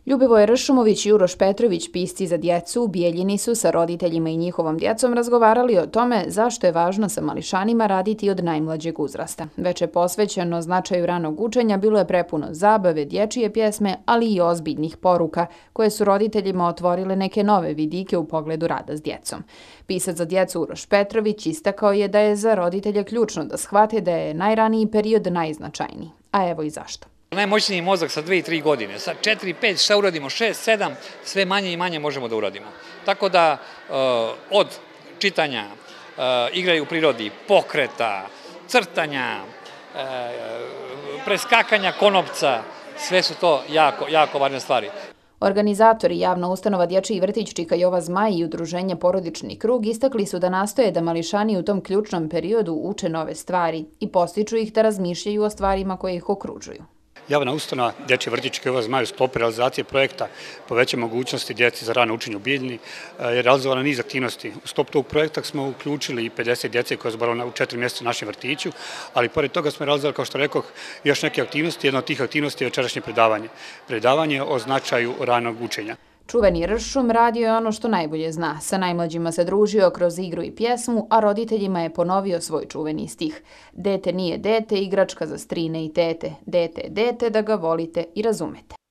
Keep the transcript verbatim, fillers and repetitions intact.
Ljubivoj Ršumović i Uroš Petrović, pisci za djecu u Bijeljini, su sa roditeljima i njihovom djecom razgovarali o tome zašto je važno sa mališanima raditi od najmlađeg uzrasta. Veče posvećeno značaju ranog učenja bilo je prepuno zabave, dječije pjesme, ali i ozbiljnih poruka, koje su roditeljima otvorile neke nove vidike u pogledu rada s djecom. Pisac za djecu Uroš Petrović istakao je da je za roditelje ključno da shvate da je najraniji period najznačajniji. A evo i zašto. Najmoćniji mozak sa dve i tri godine, sa četiri, pet, šta uradimo, šest, sedam, sve manje i manje možemo da uradimo. Tako da od čitanja, igre u prirodi, pokreta, crtanja, preskakanja konopca, sve su to jako, jako važne stvari. Organizatori javna ustanova Dječji vrtić Čika Jova Zmaj i udruženje Porodični krug istakli su da nastoje da mališani u tom ključnom periodu uče nove stvari i postiču ih da razmišljaju o stvarima koje ih okružuju. Javna ustanova Dječji vrtić Čika Jova Zmaj u sklopu realizacije projekta Poveća mogućnosti djeci za rano učenje u Bijeljini je realizovala niz aktivnosti. U sklopu tog projekta smo uključili i pedeset djece koje su boravile u četiri mjeseca u našem vrtiću, ali pored toga smo realizovali, kao što rekoh, još neke aktivnosti. Jedna od tih aktivnosti je večerašnje predavanje. Predavanje o značaju ranog učenja. Čuveni Ršum radio je ono što najbolje zna. Sa najmlađima se družio kroz igru i pjesmu, a roditeljima je ponovio svoj čuveni stih. Dete nije dete, igračka za strine i tete. Dete je dete, da ga volite i razumete.